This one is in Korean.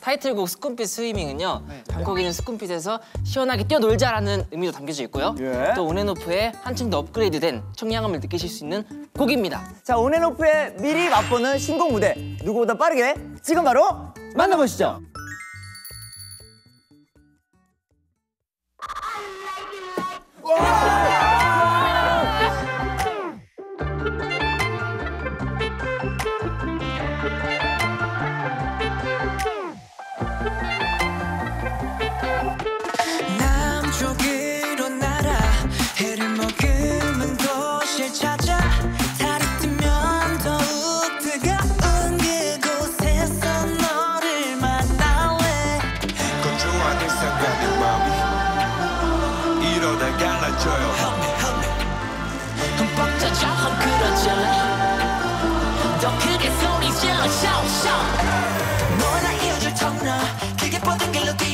타이틀곡 스쿤핏 스위밍은요, 방콕에 있는 스쿤핏에서 시원하게 뛰어놀자라는 의미도 담겨져 있고요. 또 온앤오프의 한층 더 업그레이드된 청량함을 느끼실 수 있는 곡입니다. 자, 온앤오프의 미리 맛보는 신곡 무대 누구보다 빠르게 지금 바로 만나보시죠. 남쪽으로 날아 해를 머금은 곳을 찾아 달이 뜨면 더욱 뜨거운 그곳에서 너를 만날래. 건조하게 상가는 마음이 이러다 갈라져요. 흠뻑 젖어 헝클어져 더 크게 소리 질러 shout shout 너와 나 이어줄 터널 길게 뻗은 길로